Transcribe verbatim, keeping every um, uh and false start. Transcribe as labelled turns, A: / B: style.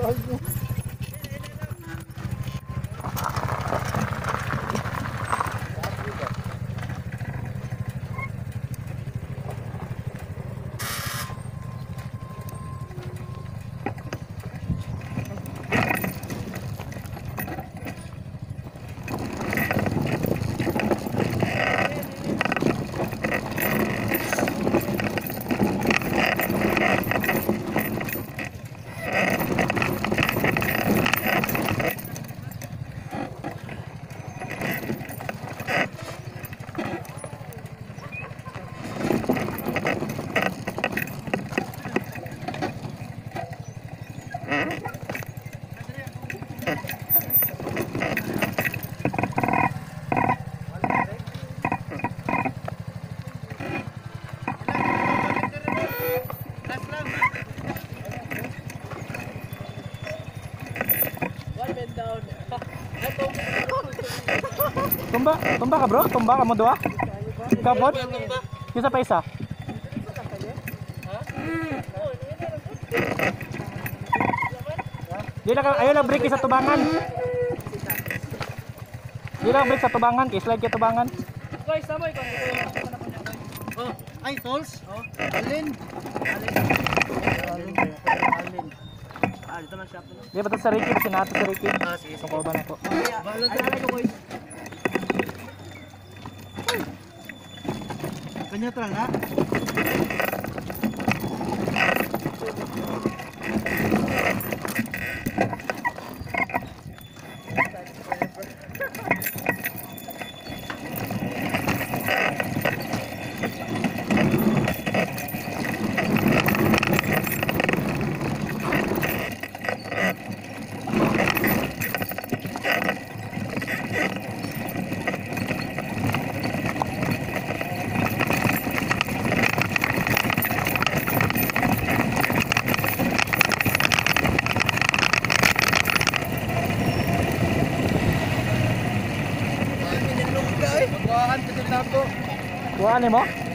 A: Tumba, tumba ka bro? Tumba ka mo doa? Kapot? Kisa pa isa? Di na ka, ayaw lang break sa tubangan. Di lang break sa tubangan, kay-slide kay tubangan.
B: Guys, samoy ko.
C: Oh, ay tolls. Oh, alin. Alin. Alin. Alin. Ah, dito man shop.
A: Di ba ito sa Ricky? Sinato sa Ricky.
C: Ah, sige.
A: Sa korban ako.
C: Balag na ko boys. Kanya tra na.
A: Kuhaan mo?